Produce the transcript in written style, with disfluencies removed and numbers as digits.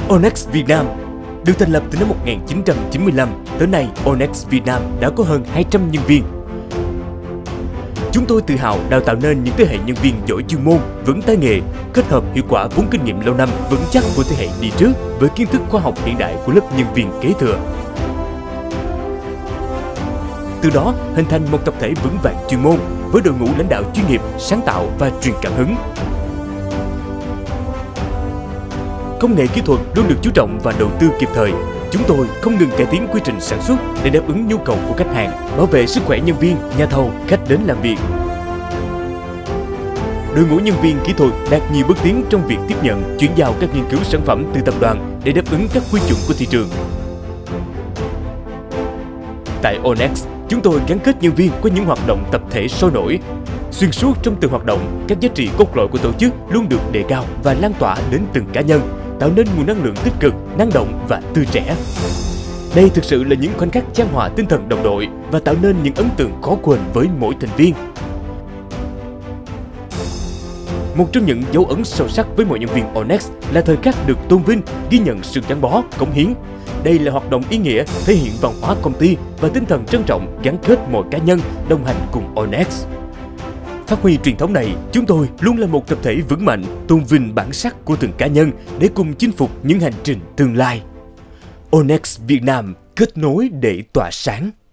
Onex Việt Nam được thành lập từ năm 1995, tới nay Onex Việt Nam đã có hơn 200 nhân viên. Chúng tôi tự hào đào tạo nên những thế hệ nhân viên giỏi chuyên môn, vững tay nghề, kết hợp hiệu quả vốn kinh nghiệm lâu năm vững chắc của thế hệ đi trước với kiến thức khoa học hiện đại của lớp nhân viên kế thừa. Từ đó hình thành một tập thể vững vàng chuyên môn với đội ngũ lãnh đạo chuyên nghiệp, sáng tạo và truyền cảm hứng. Công nghệ kỹ thuật luôn được chú trọng và đầu tư kịp thời. Chúng tôi không ngừng cải tiến quy trình sản xuất để đáp ứng nhu cầu của khách hàng, bảo vệ sức khỏe nhân viên, nhà thầu, khách đến làm việc. Đội ngũ nhân viên kỹ thuật đạt nhiều bước tiến trong việc tiếp nhận, chuyển giao các nghiên cứu sản phẩm từ tập đoàn để đáp ứng các quy chuẩn của thị trường. Tại Onex, chúng tôi gắn kết nhân viên qua những hoạt động tập thể sôi nổi. Xuyên suốt trong từng hoạt động, các giá trị cốt lõi của tổ chức luôn được đề cao và lan tỏa đến từng cá nhân, tạo nên nguồn năng lượng tích cực, năng động và tươi trẻ. Đây thực sự là những khoảnh khắc chan hòa tinh thần đồng đội và tạo nên những ấn tượng khó quên với mỗi thành viên. Một trong những dấu ấn sâu sắc với mọi nhân viên Onex là thời khắc được tôn vinh, ghi nhận sự gắn bó, cống hiến. Đây là hoạt động ý nghĩa thể hiện văn hóa công ty và tinh thần trân trọng gắn kết mọi cá nhân đồng hành cùng Onex. Phát huy truyền thống này, chúng tôi luôn là một tập thể vững mạnh, tôn vinh bản sắc của từng cá nhân để cùng chinh phục những hành trình tương lai. Onex Việt Nam, kết nối để tỏa sáng.